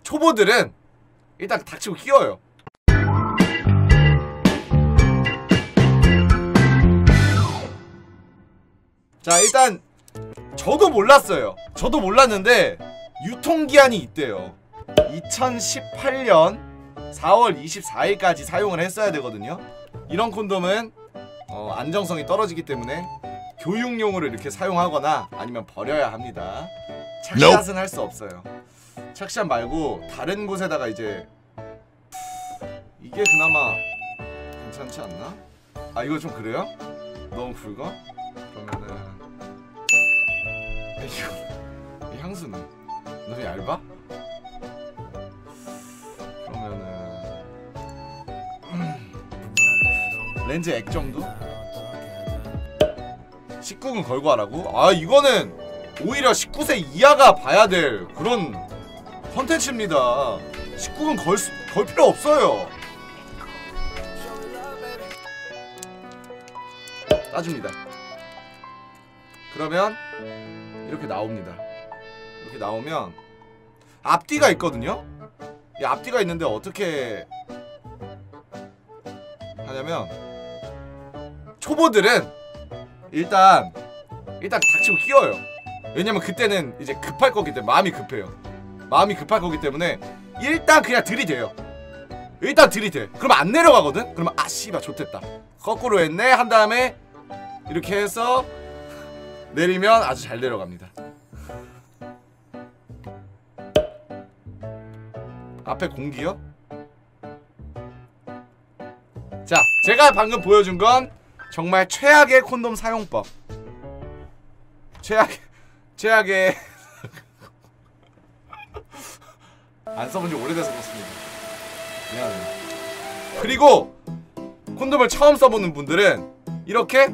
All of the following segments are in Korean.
초보들은 일단 닥치고 끼워요. 자, 일단 저도 몰랐어요. 저도 몰랐는데 유통기한이 있대요. 2018년 4월 24일까지 사용을 했어야 되거든요. 이런 콘돔은 안정성이 떨어지기 때문에 교육용으로 이렇게 사용하거나 아니면 버려야 합니다. 착샷은 할 수 없어요. 착샷 말고 다른 곳에다가 이제 이게 그나마 괜찮지 않나? 아, 이거 좀 그래요? 너무 굵어? 그러면은 이거 이 향수는 너무 얇아? 그러면은 렌즈 액 정도? 19금 걸고 하라고? 아, 이거는 오히려 19세 이하가 봐야 될 그런 컨텐츠입니다. 19금 걸 필요 없어요. 따집니다. 그러면 이렇게 나옵니다. 이렇게 나오면 앞뒤가 있거든요? 이 앞뒤가 있는데 어떻게 하냐면 초보들은 일단 닥치고 끼워요. 왜냐면 그때는 이제 급할 거기 때문에 마음이 급해요. 마음이 급할 거기 때문에 일단 그냥 들이대요. 일단 들이대. 그러면 안 내려가거든? 그러면 아 씨발 좋댔다. 거꾸로 했네 한 다음에 이렇게 해서 내리면 아주 잘 내려갑니다. 앞에 공기요? 자, 제가 방금 보여준 건 정말 최악의 콘돔 사용법. 최악의 안 써본 지 오래돼서 그렇습니다. 미안해요. 그리고 콘돔을 처음 써보는 분들은 이렇게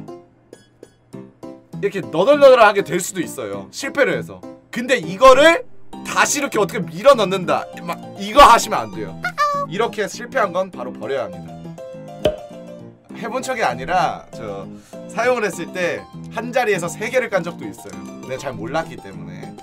너덜너덜하게 될 수도 있어요. 실패를 해서. 근데 이거를 다시 이렇게 어떻게 밀어 넣는다 막 이거 하시면 안 돼요. 이렇게 실패한 건 바로 버려야 합니다. 해본 척이 아니라 저 사용을 했을 때 한 자리에서 3개를 깐 적도 있어요. 내가 잘 몰랐기 때문에.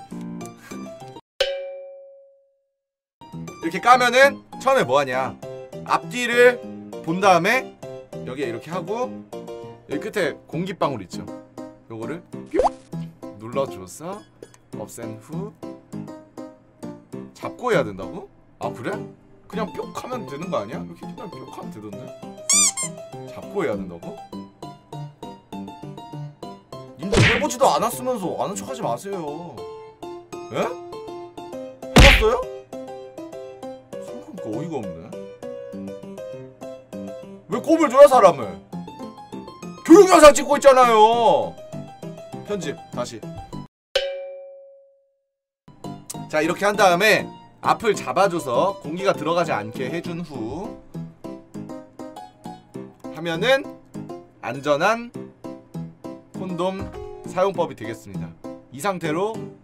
이렇게 까면은 처음에 뭐하냐, 앞뒤를 본 다음에 여기에 이렇게 하고 여기 끝에 공기방울 있죠, 요거를 뿅 눌러줘서 없앤 후 잡고 해야 된다고? 아 그래? 그냥 뿅 하면 되는 거 아니야? 이렇게 그냥 뿅 하면 되던데? 잡고 해야 된다고? 님들 해보지도 않았으면서 아는 척 하지 마세요. 에? 해봤어요? 생각해보니까 어이가 없네. 왜 꼽을 줘요 사람을? 교육 영상 찍고 있잖아요. 편집 다시. 자, 이렇게 한 다음에 앞을 잡아줘서 공기가 들어가지 않게 해준 후 하면은 안전한 콘돔 사용법이 되겠습니다. 이 상태로